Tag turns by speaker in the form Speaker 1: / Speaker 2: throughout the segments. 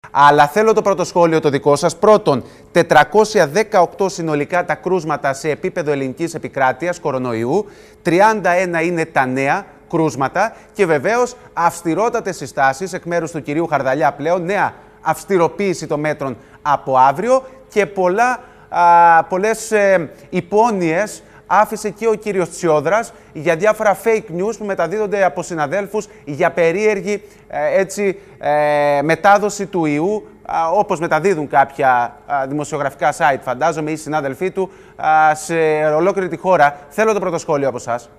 Speaker 1: Αλλά θέλω το πρώτο σχόλιο το δικό σας. Πρώτον, 418 συνολικά τα κρούσματα σε επίπεδο ελληνικής επικράτειας κορονοϊού, 31 είναι τα νέα κρούσματα και βεβαίως αυστηρότατες συστάσεις εκ μέρους του κυρίου Χαρδαλιά πλέον, νέα αυστηροποίηση των μέτρων από αύριο και πολλές υπόνοιες άφησε και ο κύριος Τσιόδρας για διάφορα fake news που μεταδίδονται από συναδέλφους για περίεργη μετάδοση του ιού, όπως μεταδίδουν κάποια δημοσιογραφικά site, φαντάζομαι, ή συνάδελφοί του, σε ολόκληρη τη χώρα. Θέλω το πρώτο σχόλιο από εσάς.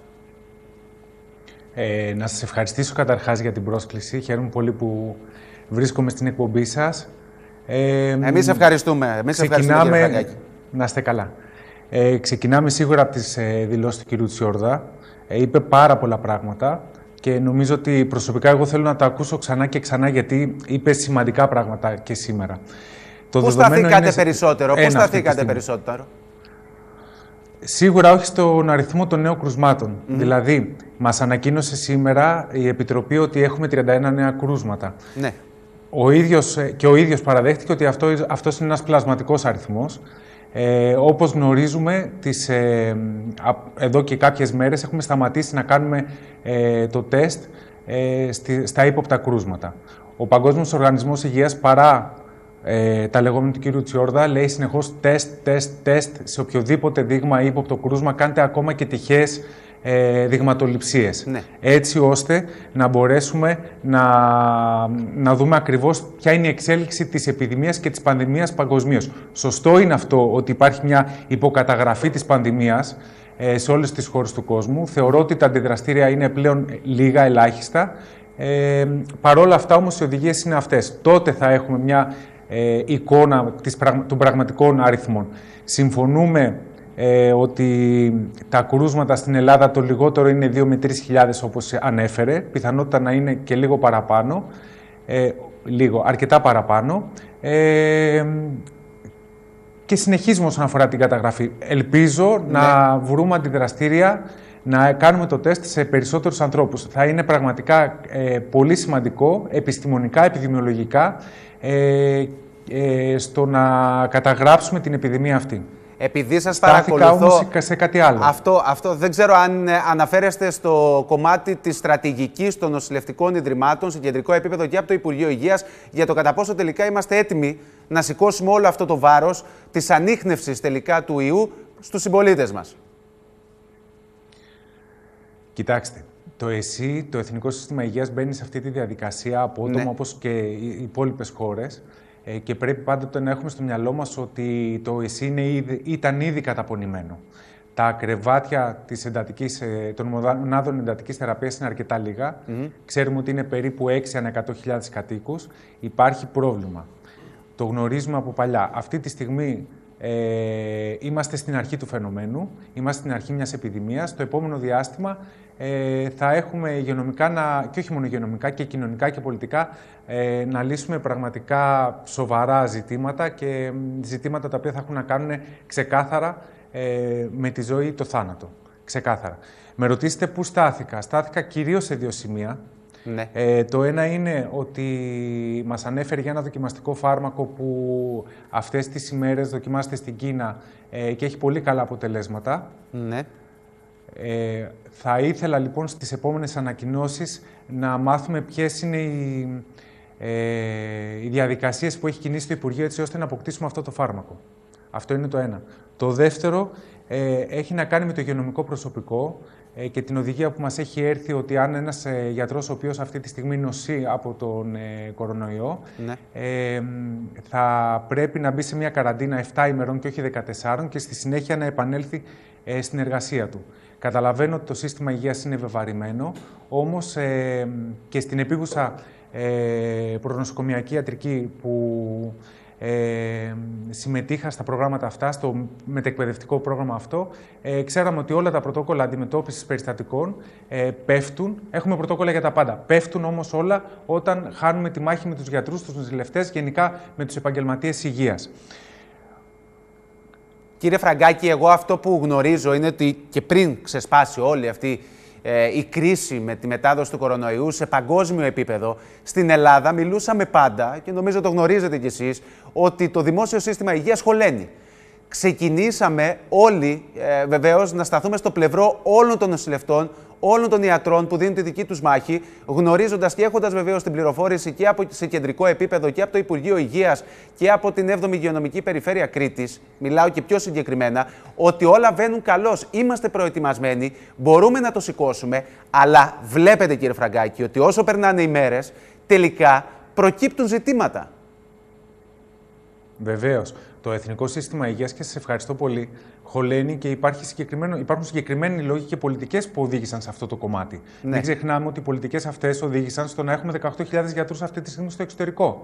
Speaker 2: Να σας ευχαριστήσω καταρχάς για την πρόσκληση. Χαίρομαι πολύ που βρίσκομαι στην εκπομπή σας.
Speaker 1: Εμείς ευχαριστούμε. Ευχαριστούμε, κύριε Φραγκάκη.
Speaker 2: Να είστε καλά. Ξεκινάμε σίγουρα από τις δηλώσεις του κ. Τσιόρδα. Είπε πάρα πολλά πράγματα και νομίζω ότι προσωπικά εγώ θέλω να τα ακούσω ξανά και ξανά, γιατί είπε σημαντικά πράγματα και σήμερα.
Speaker 1: Πού σταθήκατε περισσότερο?
Speaker 2: Σίγουρα όχι στον αριθμό των νέων κρουσμάτων. Δηλαδή, μας ανακοίνωσε σήμερα η Επιτροπή ότι έχουμε 31 νέα κρούσματα.
Speaker 1: Ναι.
Speaker 2: Ο ίδιος παραδέχτηκε ότι αυτός είναι ένας πλασματικός αριθμός. Όπως γνωρίζουμε, εδώ και κάποιες μέρες έχουμε σταματήσει να κάνουμε το τεστ στα ύποπτα κρούσματα. Ο Παγκόσμιος Οργανισμός Υγείας, παρά τα λεγόμενα του κ. Τσιόρδα, λέει συνεχώς τεστ σε οποιοδήποτε δείγμα ή ύποπτο κρούσμα, κάντε ακόμα και τυχαίες δειγματοληψίες.
Speaker 1: Ναι.
Speaker 2: Έτσι ώστε να μπορέσουμε να δούμε ακριβώς ποια είναι η εξέλιξη της επιδημίας και της πανδημίας παγκοσμίως. Σωστό είναι αυτό ότι υπάρχει μια υποκαταγραφή της πανδημίας σε όλες τις χώρες του κόσμου. Θεωρώ ότι τα αντιδραστήρια είναι πλέον λίγα, ελάχιστα. Παρόλα αυτά όμως οι οδηγίες είναι αυτές. Τότε θα έχουμε μια εικόνα των πραγματικών αριθμών. Συμφωνούμε ότι τα κρούσματα στην Ελλάδα το λιγότερο είναι 2 με 3 χιλιάδες, όπως ανέφερε. Πιθανότητα να είναι και λίγο παραπάνω, αρκετά παραπάνω. Και συνεχίζουμε όσον αφορά την καταγραφή. Ελπίζω να βρούμε αντιδραστήρια, να κάνουμε το τεστ σε περισσότερους ανθρώπους. Θα είναι πραγματικά πολύ σημαντικό, επιστημονικά, επιδημιολογικά, στο να καταγράψουμε την επιδημία αυτή.
Speaker 1: Επειδή σας παρακολουθώ,
Speaker 2: όμως σε κάτι άλλο.
Speaker 1: Αυτό δεν ξέρω αν αναφέρεστε στο κομμάτι της στρατηγικής των νοσηλευτικών ιδρυμάτων σε κεντρικό επίπεδο και από το Υπουργείο Υγείας, για το κατά πόσο τελικά είμαστε έτοιμοι να σηκώσουμε όλο αυτό το βάρος της ανίχνευσης τελικά του ιού στους συμπολίτες μας.
Speaker 2: Κοιτάξτε, το ΕΣΥ, το Εθνικό Σύστημα Υγείας, μπαίνει σε αυτή τη διαδικασία απότομα, όπως και οι υπόλοιπες χώρες. Και πρέπει πάντοτε να έχουμε στο μυαλό μας ότι το ΕΣΥ ήταν ήδη καταπονημένο. Τα κρεβάτια των μονάδων εντατικής θεραπείας είναι αρκετά λίγα. Ξέρουμε ότι είναι περίπου 6 ανά 100.000 κατοίκους. Υπάρχει πρόβλημα. Το γνωρίζουμε από παλιά. Αυτή τη στιγμή είμαστε στην αρχή του φαινομένου, είμαστε στην αρχή μιας επιδημίας. Το επόμενο διάστημα θα έχουμε υγειονομικά, και όχι μόνο υγειονομικά, και κοινωνικά και πολιτικά, να λύσουμε πραγματικά σοβαρά ζητήματα και ζητήματα τα οποία θα έχουν να κάνουν ξεκάθαρα με τη ζωή ή το θάνατο. Ξεκάθαρα. Με ρωτήσετε πού στάθηκα. Στάθηκα κυρίως σε δύο σημεία.
Speaker 1: Ναι.
Speaker 2: Το ένα είναι ότι μας ανέφερε για ένα δοκιμαστικό φάρμακο που αυτές τις ημέρες δοκιμάζεται στην Κίνα και έχει πολύ καλά αποτελέσματα.
Speaker 1: Ναι.
Speaker 2: Θα ήθελα λοιπόν στις επόμενες ανακοινώσεις να μάθουμε ποιες είναι οι διαδικασίες που έχει κινήσει το Υπουργείο, έτσι ώστε να αποκτήσουμε αυτό το φάρμακο. Αυτό είναι το ένα. Το δεύτερο έχει να κάνει με το υγειονομικό προσωπικό και την οδηγία που μας έχει έρθει ότι αν ένας γιατρός ο οποίος αυτή τη στιγμή νοσεί από τον κορονοϊό,
Speaker 1: ναι,
Speaker 2: θα πρέπει να μπει σε μια καραντίνα 7 ημερών και όχι 14 και στη συνέχεια να επανέλθει στην εργασία του. Καταλαβαίνω ότι το σύστημα υγείας είναι βεβαρημένο, όμως και στην επίγουσα προνοσοκομιακή ιατρική που συμμετείχα στα προγράμματα αυτά, στο μετεκπαιδευτικό πρόγραμμα αυτό, ξέραμε ότι όλα τα πρωτόκολλα αντιμετώπισης περιστατικών πέφτουν. Έχουμε πρωτόκολλα για τα πάντα. Πέφτουν όμως όλα όταν χάνουμε τη μάχη με τους γιατρούς, τους νοσηλευτές, γενικά με τους επαγγελματίες υγείας.
Speaker 1: Κύριε Φραγκάκη, εγώ αυτό που γνωρίζω είναι ότι και πριν ξεσπάσει όλη αυτή η κρίση με τη μετάδοση του κορονοϊού σε παγκόσμιο επίπεδο, στην Ελλάδα μιλούσαμε πάντα, και νομίζω το γνωρίζετε κι εσείς, ότι το δημόσιο σύστημα υγείας χωλαίνει. Ξεκινήσαμε όλοι βεβαίως να σταθούμε στο πλευρό όλων των νοσηλευτών, όλων των ιατρών που δίνουν τη δική τους μάχη, γνωρίζοντας και έχοντας βεβαίως την πληροφόρηση και σε κεντρικό επίπεδο και από το Υπουργείο Υγείας και από την 7η Υγειονομική Περιφέρεια Κρήτης, μιλάω και πιο συγκεκριμένα, ότι όλα βαίνουν καλώς. Είμαστε προετοιμασμένοι, μπορούμε να το σηκώσουμε, αλλά βλέπετε κύριε Φραγκάκη ότι όσο περνάνε οι μέρες, τελικά προκύπτουν ζητήματα.
Speaker 2: Βεβαίως. Το Εθνικό Σύστημα Υγείας, και σας ευχαριστώ πολύ, χωλαίνει και υπάρχουν συγκεκριμένοι λόγοι και πολιτικές που οδήγησαν σε αυτό το κομμάτι. Ναι. Μην ξεχνάμε ότι οι πολιτικές αυτές οδήγησαν στο να έχουμε 18.000 γιατρούς αυτή τη στιγμή στο εξωτερικό.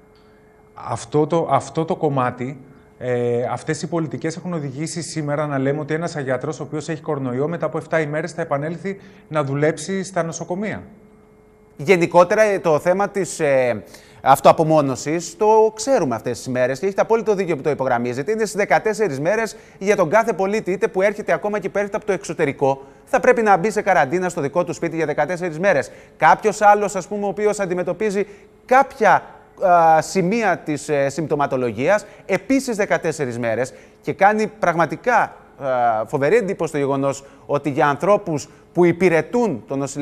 Speaker 2: Αυτό το κομμάτι, αυτές οι πολιτικές έχουν οδηγήσει σήμερα να λέμε ότι ένας γιατρός ο οποίος έχει κορονοϊό μετά από 7 ημέρες θα επανέλθει να δουλέψει στα νοσοκομεία. Γενικότερα το θέμα της
Speaker 1: αυτοαπομόνωσης το ξέρουμε αυτές τις μέρες και έχετε απόλυτο δίκιο που το υπογραμμίζετε. Είναι στις 14 μέρες για τον κάθε πολίτη, είτε που έρχεται ακόμα και που έρχεται από το εξωτερικό. Θα πρέπει να μπει σε καραντίνα στο δικό του σπίτι για 14 μέρες. Κάποιος άλλος, ας πούμε, ο οποίος αντιμετωπίζει κάποια σημεία της συμπτωματολογίας, επίσης 14 μέρες, και κάνει πραγματικά φοβερή εντύπωση το γεγονός ότι για ανθρώπους που υπηρετούν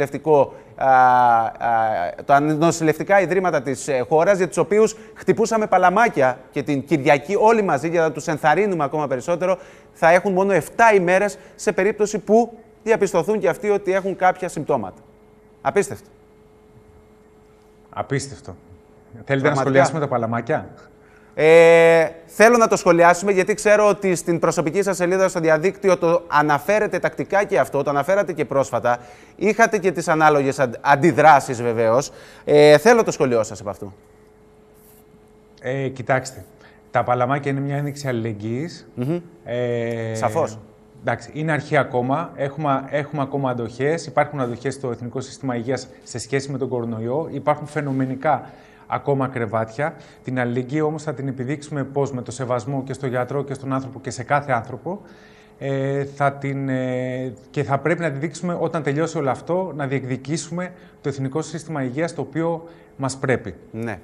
Speaker 1: τα νοσηλευτικά ιδρύματα της χώρας, για τους οποίους χτυπούσαμε παλαμάκια και την Κυριακή όλοι μαζί για να τους ενθαρρύνουμε ακόμα περισσότερο, θα έχουν μόνο 7 ημέρες σε περίπτωση που διαπιστωθούν και αυτοί ότι έχουν κάποια συμπτώματα. Απίστευτο.
Speaker 2: Απίστευτο. Θέλετε να σχολιάσουμε τα παλαμάκια?
Speaker 1: Θέλω να το σχολιάσουμε, γιατί ξέρω ότι στην προσωπική σας σελίδα στο διαδίκτυο το αναφέρετε τακτικά και αυτό, το αναφέρατε και πρόσφατα. Είχατε και τις ανάλογες αντιδράσεις βεβαίως. Θέλω το σχολιό σας από αυτού.
Speaker 2: Κοιτάξτε, τα παλαμάκια είναι μια ένδειξη αλληλεγγύης.
Speaker 1: Σαφώς.
Speaker 2: Εντάξει, είναι αρχή ακόμα. Έχουμε ακόμα αντοχές. Υπάρχουν αντοχές στο Εθνικό Σύστημα Υγείας σε σχέση με τον κορονοϊό. Υπάρχουν φαινομενικά ακόμα κρεβάτια. Την αλληλεγγύη όμως θα την επιδείξουμε πώς? Με το σεβασμό και στο γιατρό και στον άνθρωπο και σε κάθε άνθρωπο. Και θα πρέπει να τη δείξουμε όταν τελειώσει όλο αυτό, να διεκδικήσουμε το Εθνικό Σύστημα Υγείας, το οποίο μας πρέπει.
Speaker 1: Ναι.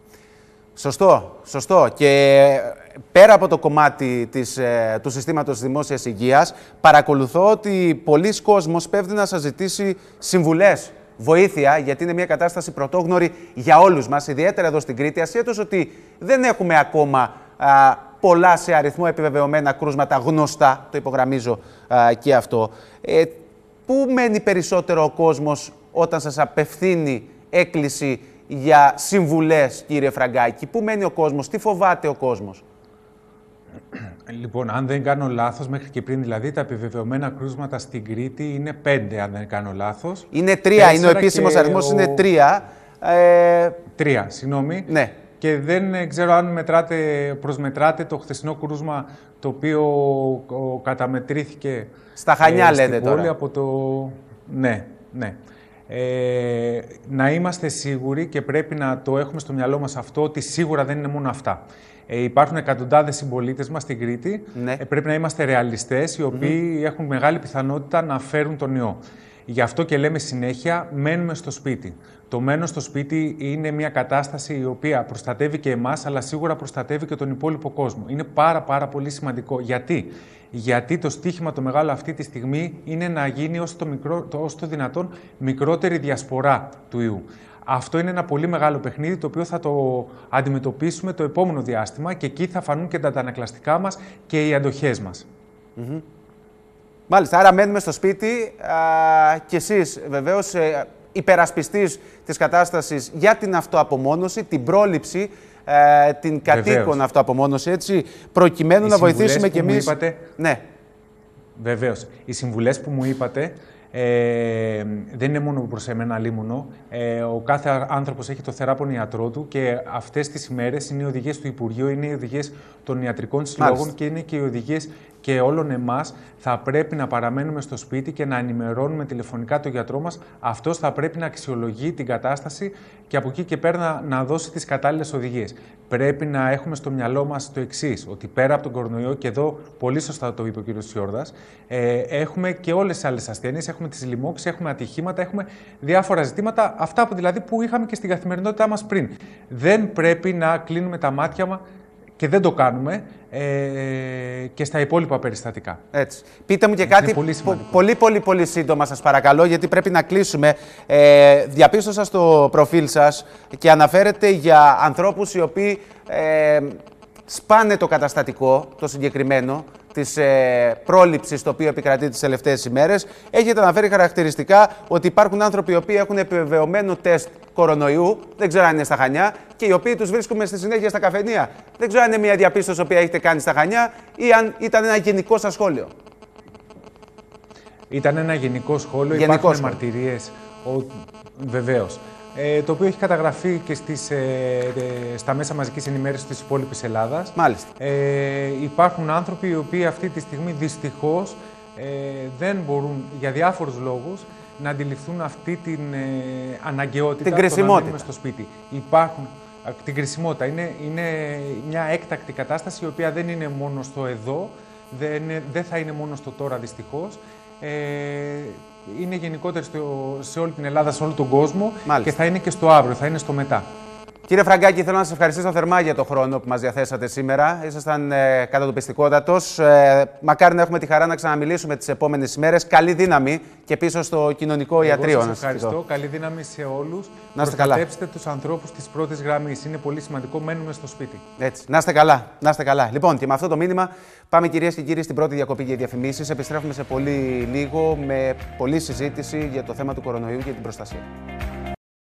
Speaker 1: Σωστό. Και πέρα από το κομμάτι του συστήματος δημόσιας υγείας, παρακολουθώ ότι πολλοί κόσμος πέφτει να σας ζητήσει συμβουλές, βοήθεια, γιατί είναι μια κατάσταση πρωτόγνωρη για όλους μας, ιδιαίτερα εδώ στην Κρήτη, ασχέτως ότι δεν έχουμε ακόμα πολλά σε αριθμό επιβεβαιωμένα κρούσματα γνωστά, το υπογραμμίζω και αυτό. Πού μένει περισσότερο ο κόσμος όταν σας απευθύνει έκκληση για συμβουλές, κύριε Φραγκάκη? Πού μένει ο κόσμος, τι φοβάται ο κόσμος?
Speaker 2: Λοιπόν, αν δεν κάνω λάθος, μέχρι και πριν δηλαδή, τα επιβεβαιωμένα κρούσματα στην Κρήτη είναι 5, αν δεν κάνω λάθος.
Speaker 1: Είναι 3, είναι ο επίσημος αριθμός, είναι 3.
Speaker 2: 3, συγγνώμη.
Speaker 1: Ναι.
Speaker 2: Και δεν ξέρω αν προσμετράτε το χθεσινό κρούσμα, το οποίο καταμετρήθηκε
Speaker 1: στα Χανιά, λέτε
Speaker 2: πόλη
Speaker 1: τώρα.
Speaker 2: Από το... Ναι. Να είμαστε σίγουροι, και πρέπει να το έχουμε στο μυαλό μας αυτό, ότι σίγουρα δεν είναι μόνο αυτά. Υπάρχουν εκατοντάδες συμπολίτες μας στην Κρήτη.
Speaker 1: Ναι.
Speaker 2: Πρέπει να είμαστε ρεαλιστές, οι οποίοι έχουν μεγάλη πιθανότητα να φέρουν τον ιό. Γι' αυτό και λέμε συνέχεια, μένουμε στο σπίτι. Το μένω στο σπίτι είναι μια κατάσταση η οποία προστατεύει και εμάς, αλλά σίγουρα προστατεύει και τον υπόλοιπο κόσμο. Είναι πάρα πολύ σημαντικό. Γιατί το στίχημα το μεγάλο αυτή τη στιγμή είναι να γίνει όσο το δυνατόν μικρότερη διασπορά του ιού. Αυτό είναι ένα πολύ μεγάλο παιχνίδι, το οποίο θα το αντιμετωπίσουμε το επόμενο διάστημα, και εκεί θα φανούν και τα αντανακλαστικά μας και οι αντοχές μας.
Speaker 1: Μάλιστα, άρα μένουμε στο σπίτι και εσείς βεβαίως υπερασπιστής της κατάστασης για την αυτοαπομόνωση, την πρόληψη, την κατοίκον αυτοαπομόνωση, έτσι, προκειμένου να βοηθήσουμε κι εμείς. Ναι.
Speaker 2: Βεβαίως. Οι συμβουλές που μου είπατε δεν είναι μόνο προς εμένα αλίμονο. Ο κάθε άνθρωπος έχει το θεράπον ιατρό του, και αυτές τις ημέρες είναι οι οδηγίες του Υπουργείου, είναι οι οδηγίες των ιατρικών συλλόγων και είναι και οι οδηγίες και όλων εμάς θα πρέπει να παραμένουμε στο σπίτι και να ενημερώνουμε τηλεφωνικά τον γιατρό μας. Αυτός θα πρέπει να αξιολογεί την κατάσταση και από εκεί και πέρα να δώσει τις κατάλληλες οδηγίες. Πρέπει να έχουμε στο μυαλό μας το εξής, ότι πέρα από τον κορονοϊό, και εδώ πολύ σωστά το είπε ο κ. Τσιόρδας, έχουμε και όλες τις άλλες ασθένειες, έχουμε τις λοιμώξεις, έχουμε ατυχήματα, έχουμε διάφορα ζητήματα, αυτά που δηλαδή που είχαμε και στην καθημερινότητά μας πριν. Δεν πρέπει να κλείνουμε τα μάτια μας και δεν το κάνουμε και στα υπόλοιπα περιστατικά.
Speaker 1: Έτσι. Πείτε μου και κάτι πολύ σύντομα, σας παρακαλώ, γιατί πρέπει να κλείσουμε. Διαπίστωσα στο προφίλ σας και αναφέρετε για ανθρώπους οι οποίοι σπάνε το καταστατικό, το συγκεκριμένο, της πρόληψης το οποίο επικρατεί τις τελευταίες ημέρες. Έχετε αναφέρει χαρακτηριστικά ότι υπάρχουν άνθρωποι οι οποίοι έχουν επιβεβαιωμένο τεστ κορονοϊού, δεν ξέρω αν είναι στα Χανιά, και οι οποίοι τους βρίσκουμε στη συνέχεια στα καφενεία. Δεν ξέρω αν είναι μια διαπίστωση που έχετε κάνει στα Χανιά ή αν ήταν ένα γενικό σας σχόλιο.
Speaker 2: Ήταν ένα γενικό σχόλιο, υπάρχουν μαρτυρίες, βεβαίως. Το οποίο έχει καταγραφεί και στα μέσα μαζικής ενημέρωσης της υπόλοιπης Ελλάδας.
Speaker 1: Μάλιστα.
Speaker 2: Υπάρχουν άνθρωποι οι οποίοι αυτή τη στιγμή δυστυχώς δεν μπορούν για διάφορους λόγους να αντιληφθούν αυτή την αναγκαιότητα
Speaker 1: του να μείνουμε
Speaker 2: στο σπίτι. Την κρισιμότητα. Είναι μια έκτακτη κατάσταση η οποία δεν είναι μόνο στο εδώ, δεν θα είναι μόνο στο τώρα δυστυχώς. Είναι γενικότερα σε όλη την Ελλάδα, σε όλο τον κόσμο. Μάλιστα. Και θα είναι και στο αύριο, θα είναι στο μετά.
Speaker 1: Κύριε Φραγκάκη, θέλω να σας ευχαριστήσω θερμά για το χρόνο που μας διαθέσατε σήμερα. Ήσασταν κατατοπιστικότατος. Μακάρι να έχουμε τη χαρά να ξαναμιλήσουμε τις επόμενες ημέρες. Καλή δύναμη και πίσω στο κοινωνικό ιατρείο.
Speaker 2: Σας ευχαριστώ. Καλή δύναμη σε όλους.
Speaker 1: Να είστε καλά.
Speaker 2: Προστατεύστε τους ανθρώπους της πρώτης γραμμής. Είναι πολύ σημαντικό. Μένουμε στο σπίτι.
Speaker 1: Έτσι. Να είστε καλά. Να είστε καλά. Λοιπόν, και με αυτό το μήνυμα πάμε, κυρίες και κύριοι, στην πρώτη διακοπή για διαφημίσεις. Επιστρέφουμε σε πολύ λίγο με πολλή συζήτηση για το θέμα του κορονοϊού και την προστασία.